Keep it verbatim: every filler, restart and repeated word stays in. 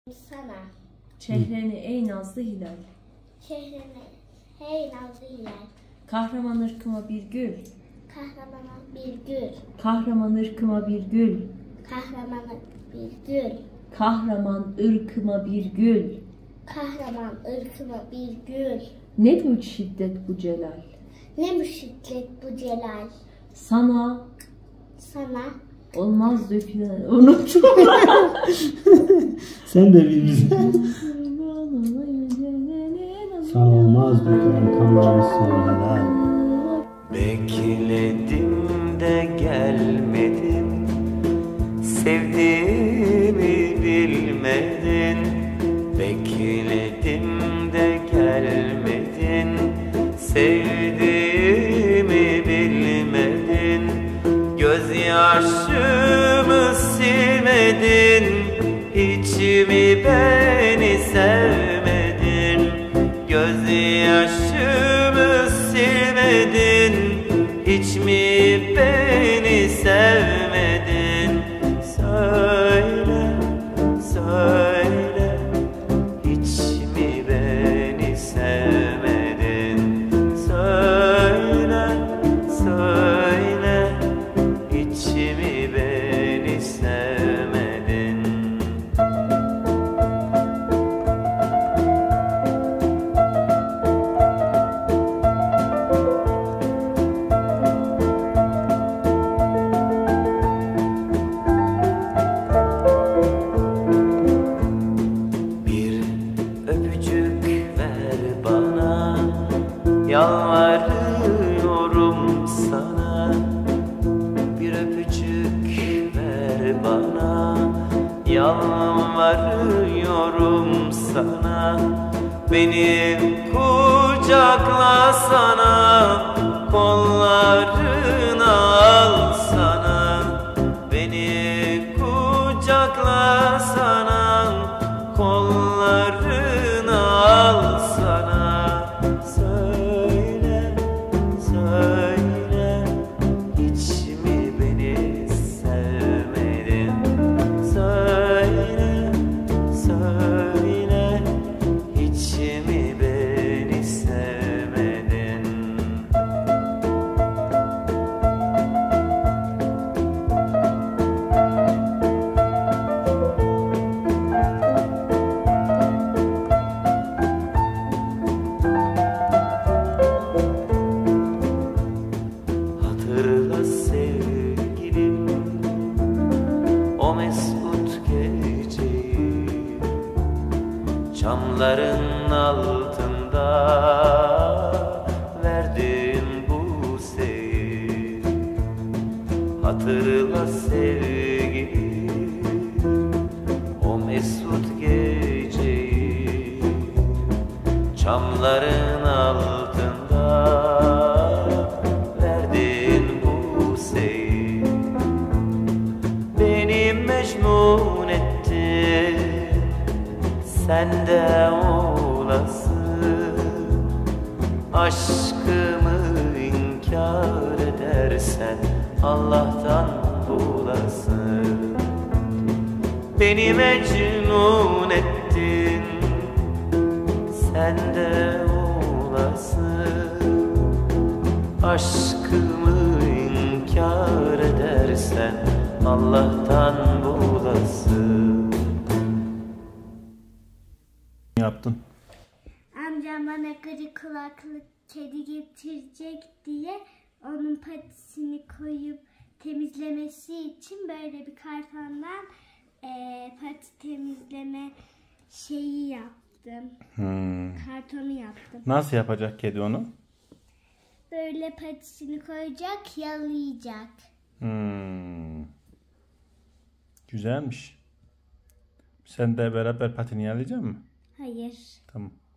Sana. Çehreni ey nazlı hilal. Çehreni hey nazlı hilal. Kahraman ırkıma bir gül. Kahramana bir gül. Kahraman ırkıma bir gül. Kahramana bir gül. Kahraman ırkıma bir gül. Kahraman ırkıma bir gül. Ne bu şiddet bu celal. Ne bu şiddet bu celal. Sana Sana olmaz dökülen unuttum. Sen de bil bizi. Sana olmaz dökülen kanlarısı helal. Bekledim de gelmedin, sevdiğimi bilmedin. Bekledim de gelmedin, sevdiğimi bilmedin. Gözyaşımı silmedin, hiç mi beni sevmedin? Gözyaşımı silmedin, hiç mi beni sevmedin? Söyle, söyle, hiç mi beni sevmedin? Söyle, söyle, hiç mi beni sevmedin? Bir öpücük ver bana, yalvarıyorum sana. Bir öpücük ver bana, yalvarıyorum sana. Beni kucakla sana, kollarına al sana. Beni kucakla sana, kollarına al sana. Söyle, söyle, hiç mi beni sevmedin? Söyle, söyle, hiç mi beni sevmedin? Hatırla sevgilim, o mesut geceyi, çamların altında verdiğin bu seyi. Hatırla sevgilim, o mesut geceyi, çamların altında verdiğin bu seyi. Beni mecnun ettin, sen de olasın. Aşkımı inkar edersen Allah'tan bulasın. Beni mecnun ettin, sen de olasın. Aşkımı inkar edersen Allah'tan bulasın. Yaptın. amcam bana gri kulaklı kedi getirecek diye onun patisini koyup temizlemesi için böyle bir kartondan eee pati temizleme şeyi yaptım. Hmm. Kartonu yaptım. Nasıl yapacak kedi onu? Böyle patisini koyacak, yalayacak. Hmm. Güzelmiş. Sen de beraber patini yalayacak mısın? Hayır. Tamam.